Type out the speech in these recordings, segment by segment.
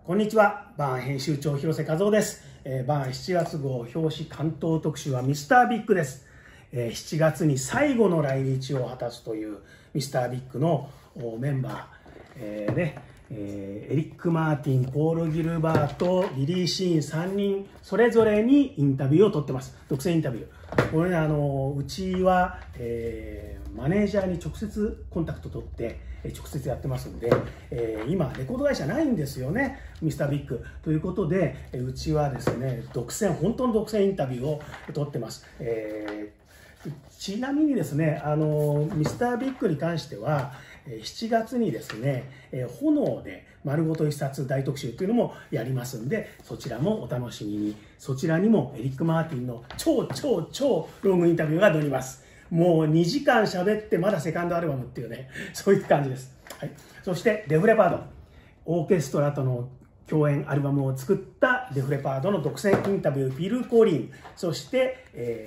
こんにちは。バーン編集長広瀬和夫です。バーン7月号表紙関東特集はミスタービッグです。7月に最後の来日を果たすというミスタービッグのメンバー、エリック・マーティン、ポール・ギルバート、ビリー・シーン3人それぞれにインタビューを取ってます。独占インタビュー。これね、うちは、マネージャーに直接コンタクト取って直接やってますんで、今レコード会社ないんですよね、ミスタービッグということで、うちはですね本当の独占インタビューを取ってます。ちなみにですね、ミスタービッグに関しては7月にですね、炎で丸ごと一冊大特集というのもやりますんで、そちらもお楽しみに。そちらにもエリック・マーティンの超ロングインタビューが載ります。もう2時間喋ってまだセカンドアルバムっていうね、そういう感じです。はい、そしてデフレパード、オーケストラとの共演アルバムを作ったデフレパードの独占インタビュー、フィル・コリン、そして、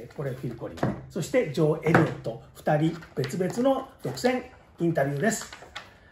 これフィル・コリン、そしてジョー・エリオット、2人別々の独占インタビューです。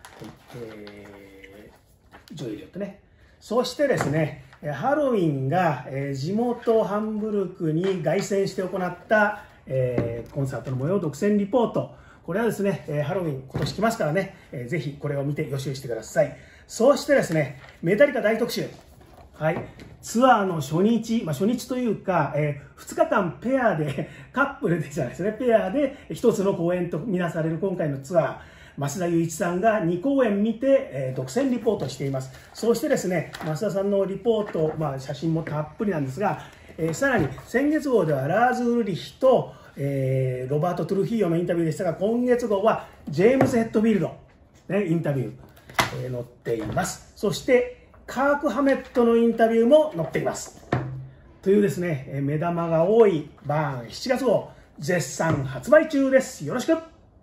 ジョー・エリオットね。そしてですね、ハロウィンが地元ハンブルクに凱旋して行ったコンサートの模様独占リポート。これはですね、ハロウィン今年来ますからね、ぜひこれを見て予習してください。そしてですね、メタリカ大特集。はい。ツアーの初日、初日というか、2日間ペアで、カップルでじゃないですね、ペアで一つの公演とみなされる今回のツアー。増田雄一さんが2公演見て、独占リポートしています。そしてですね、増田さんのリポート、写真もたっぷりなんですが、さらに先月号ではラーズ・ウルリヒと、ロバート・トゥルヒーヨのインタビューでしたが、今月号はジェームズ・ヘッドフィールド、インタビュー、載っています。そしてカーク・ハメットのインタビューも載っています。というですね、目玉が多いバーン7月号、絶賛発売中です。よろしく。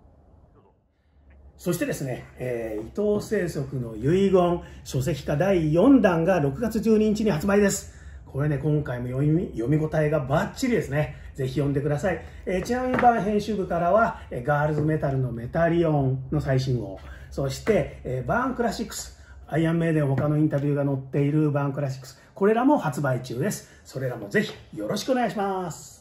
そしてですね、伊藤清則の遺言書籍化第4弾が6月12日に発売です。これね、今回も読み応えがバッチリですね。ぜひ読んでください。ちなみにバーン編集部からは、ガールズメタルのメタリオンの最新号、そして、バーンクラシックス、アイアンメイデン他のインタビューが載っているバーンクラシックス、これらも発売中です。それらもぜひよろしくお願いします。